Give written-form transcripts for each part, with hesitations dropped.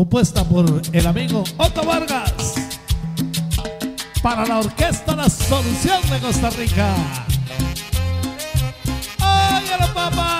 compuesta por el amigo Otto Vargas, para la orquesta La Solución de Costa Rica. ¡Óyalo, papá!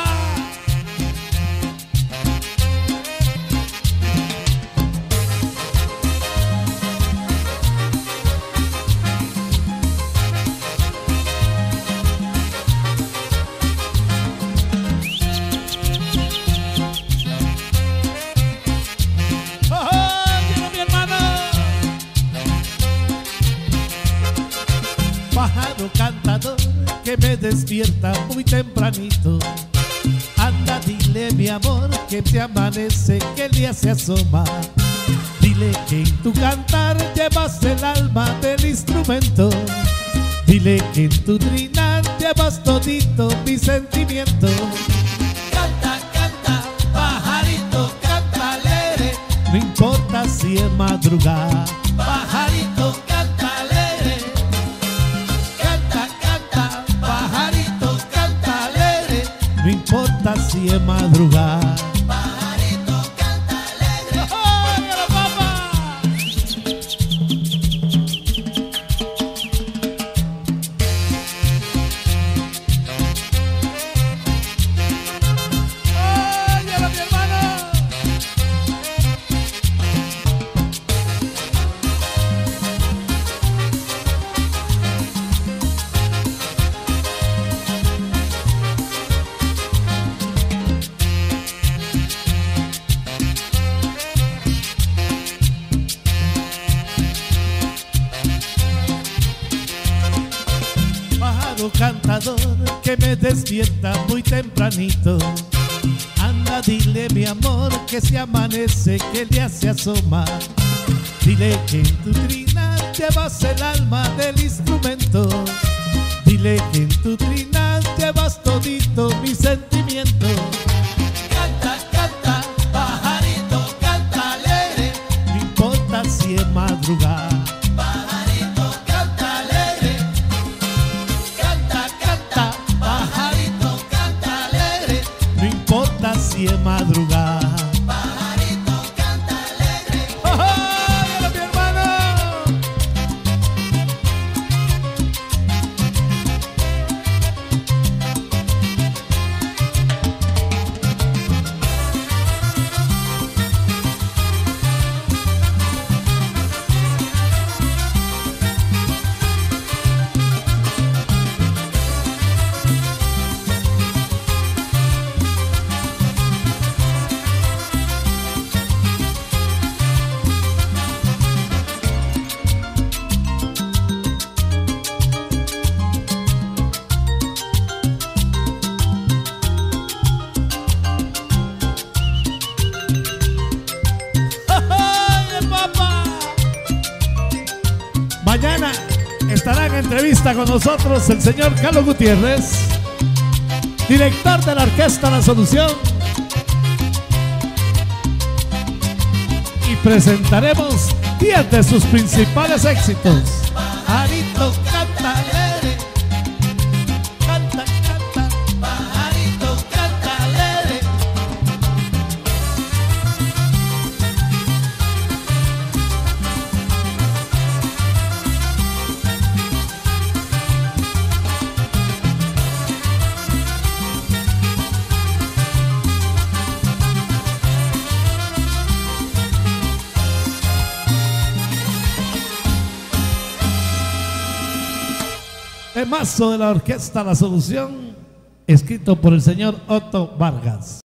Pájaro cantador que me despierta muy tempranito, anda, dile mi amor que te amanece, que el día se asoma. Dile que en tu cantar llevas el alma del instrumento. Dile que en tu trinar llevas todito mi sentimiento. Canta, canta, pajarito, canta alegre, no importa si es madrugada. Pajarito, canta alegre. No importa si es madrugada. Pajarito canta alegre. ¡Óyalo, papá! ¡Óyalo, mi hermano! Cantador que me despierta muy tempranito, anda, dile mi amor que se amanece, que el día se asoma. Dile que en tu trinar llevas el alma del instrumento. Dile que en tu trinar llevas todito mi sentimiento. Canta, canta, pajarito, canta alegre, no importa si es madrugada. Si es madrugada. Pajarito canta alegre. ¡Oh, mi hermano! Mañana estará en entrevista con nosotros el señor Carlos Gutiérrez, director de la orquesta La Solución, y presentaremos 10 de sus principales éxitos. Pajarito canta alegre, canta, canta, pajarito canta alegre. Temazo de la orquesta La Solución, escrito por el señor Otto Vargas.